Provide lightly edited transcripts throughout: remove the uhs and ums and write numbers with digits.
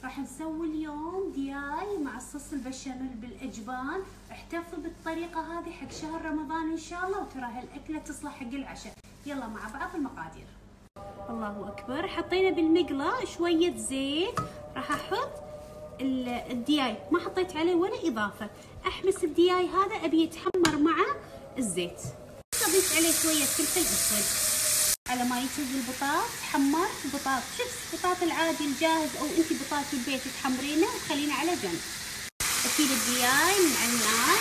راح نسوي اليوم دياي مع الصوص البشاميل بالاجبان. احتفظوا بالطريقه هذه حق شهر رمضان ان شاء الله، وترى هالاكله تصلح حق العشاء. يلا مع بعض المقادير. الله اكبر. حطينا بالمقله شويه زيت. راح احط الدياي، ما حطيت عليه ولا اضافه. احمس الدياي هذا ابي يتحمر مع الزيت. اضيف عليه شويه فلفل اسود على ما يجهز البطاط. حمرت البطاط، شفت البطاط العادي الجاهز او انتي بطاط في البيت تحمرينه وتخلينه على جنب. اشيل الدياي من على النار.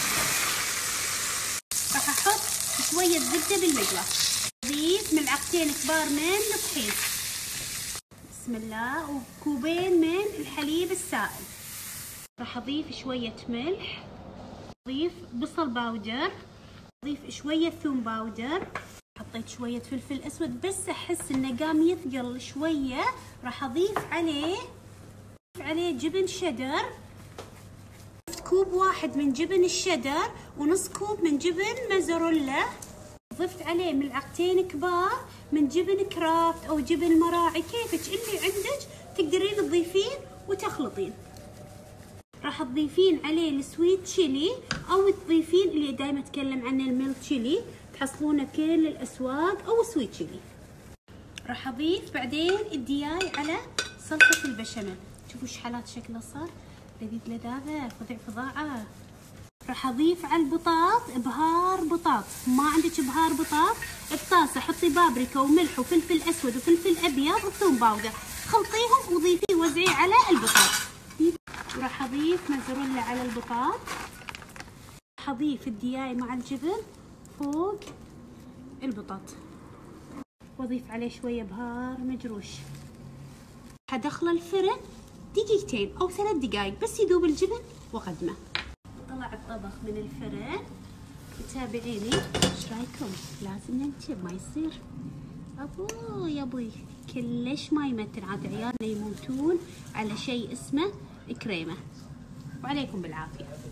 راح احط شويه زبده بالمقله. اضيف ملعقتين كبار من الطحين، بسم الله، وكوبين من الحليب السائل. راح اضيف شويه ملح، اضيف بصل باودر، اضيف شويه ثوم باودر، حطيت شويه فلفل اسود بس احس انه قام يثقل شويه. راح اضيف عليه جبن شيدر. كوب واحد من جبن الشيدر ونص كوب من جبن موزاريلا. ضفت عليه ملعقتين كبار من جبن كرافت او جبن مراعي، كيفك اللي عندك تقدرين تضيفين وتخلطين. راح تضيفين عليه السويت تشيلي او تضيفين اللي دايما اتكلم عنه الميل تشيلي، تحصلونه بكل الاسواق، او سويت تشيلي. راح اضيف بعدين الدياي على صلصه البشاميل. شوفوا ايش حالات شكله صار لذيذ لذاذه فظيع فظاعه. راح اضيف على البطاط بهار بطاط. ما عندك بهار بطاط، بطاسه حطي بابريكا وملح وفلفل اسود وفلفل ابيض وثوم باودر، خلطيهم وضيفيه وزعيه على البطاط. راح اضيف موزاريلا على البطاط. راح اضيف الدياي مع الجبن فوق البطاط، واضيف عليه شويه بهار مجروش. حدخله الفرن دقيقتين او 3 دقائق بس يذوب الجبن واقدمه. طلع الطبخ من الفرن، تابعيني. ايش رايكم؟ لازم ننتبه ما يصير ابو يا ابوي كلش ما يمتن. عاد عيالنا يموتون على شيء اسمه كريمه. وعليكم بالعافيه.